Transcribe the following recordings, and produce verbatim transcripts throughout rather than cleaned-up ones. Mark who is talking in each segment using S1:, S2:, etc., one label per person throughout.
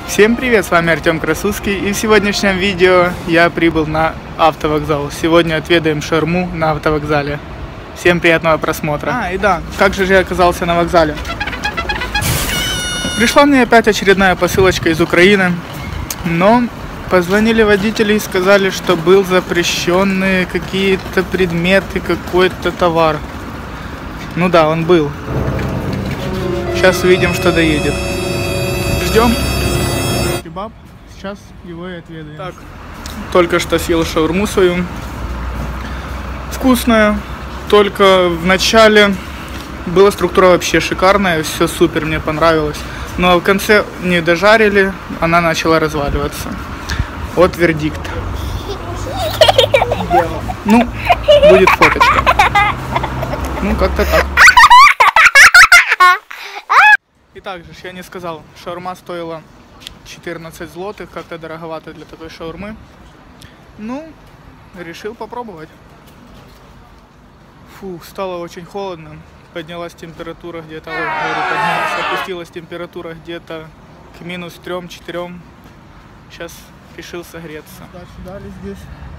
S1: Всем привет, с вами Артем Красуцкий, и в сегодняшнем видео я прибыл на автовокзал. Сегодня отведаем шаурму на автовокзале. Всем приятного просмотра. А, и да, как же я оказался на вокзале? Пришла мне опять очередная посылочка из Украины, но позвонили водители и сказали, что был запрещенные какие-то предметы, какой-то товар. Ну да, он был. Сейчас увидим, что доедет. Ждем. Кебаб. Сейчас его и отведаем. Так, только что съел шаурму свою. Вкусная. Только в начале была структура вообще шикарная, все супер, мне понравилось. Но в конце не дожарили, она начала разваливаться. Вот вердикт. Ну, будет фоточка. Ну, как-то так. И также, я не сказал, шаурма стоила четырнадцать злотых, как-то дороговато для такой шаурмы. Ну, решил попробовать. Фух, стало очень холодно. Поднялась температура где-то, ой, говорю, поднялась, опустилась температура где-то к минус трем-четырем. Сейчас решил согреться. Да, сюда ли здесь?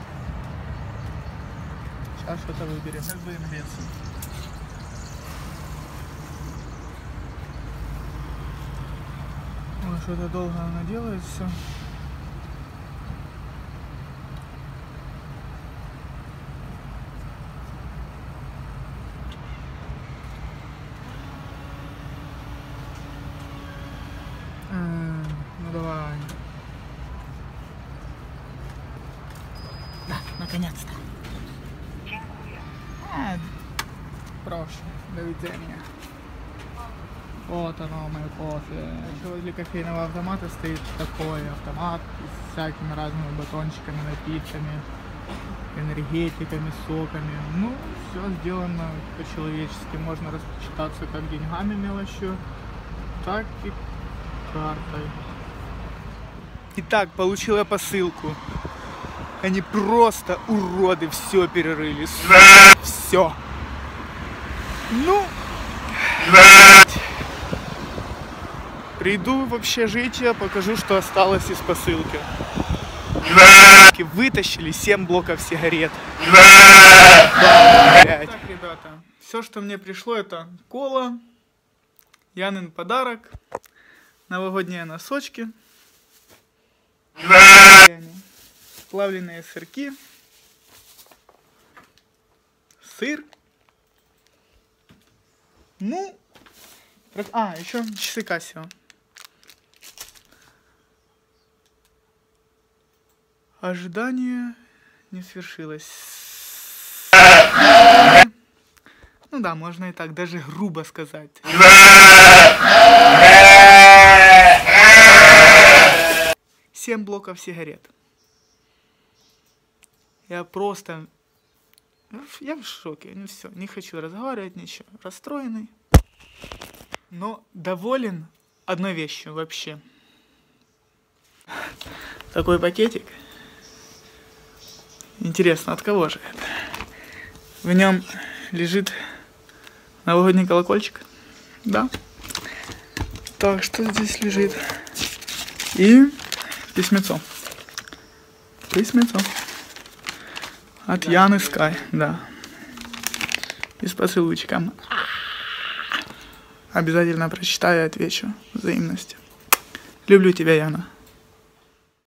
S1: Сейчас что-то выберем. Сейчас будем греться. Ой, что-то долго она делает все. Ну давай. Да, наконец-то. А, прошу, до видения. Вот оно, мое кофе. Еще возле кофейного автомата стоит такой автомат с всякими разными батончиками, напитками, энергетиками, соками. Ну, все сделано по-человечески. Можно рассчитаться как деньгами, мелочью, так и картой. Итак, получила посылку. Они просто уроды, все перерыли. Все. Ну, приду в общежитие, покажу, что осталось из посылки. Вытащили семь блоков сигарет. Так, ребята, все, что мне пришло, это кола, Янин подарок, новогодние носочки, плавленые сырки, сыр. Ну, а, еще часы Casio. Ожидание не свершилось. Ну да, можно и так, даже грубо сказать. Семь блоков сигарет. Я просто... Я в шоке. Ну все, не хочу разговаривать, ничего. Расстроенный. Но доволен одной вещью вообще. Такой пакетик. Интересно, от кого же это? В нем лежит новогодний колокольчик. Да. Так, что здесь лежит? И письмецо. Письмецо. От да, Яны Скай, да. И с поцелуйчиком. Обязательно прочитаю и отвечу взаимностью. Люблю тебя, Яна.